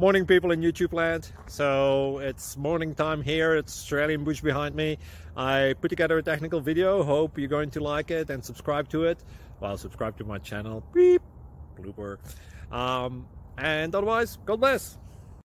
Morning, people in YouTube land. So it's morning time here. It's Australian bush behind me. I put together a technical video. Hope you're going to like it and subscribe to it. Well, subscribe to my channel. Beep. Blooper. And otherwise, God bless.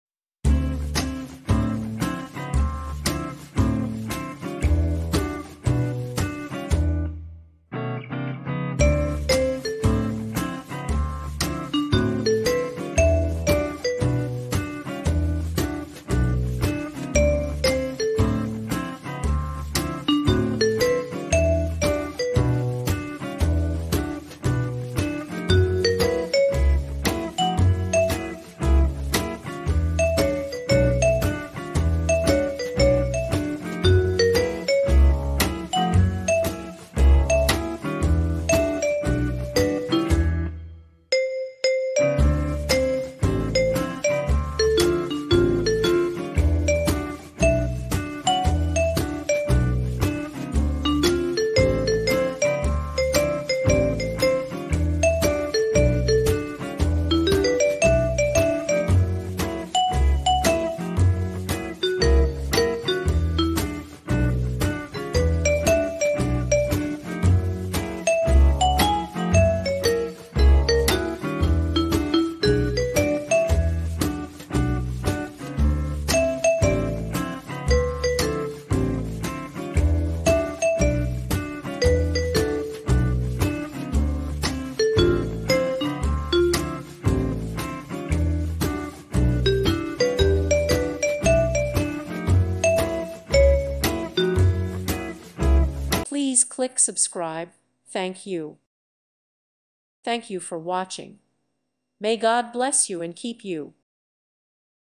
Please click subscribe. Thank you. Thank you for watching. May God bless you and keep you.